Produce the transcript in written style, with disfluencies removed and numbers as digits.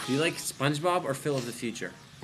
Do you like SpongeBob or Phil of the Future?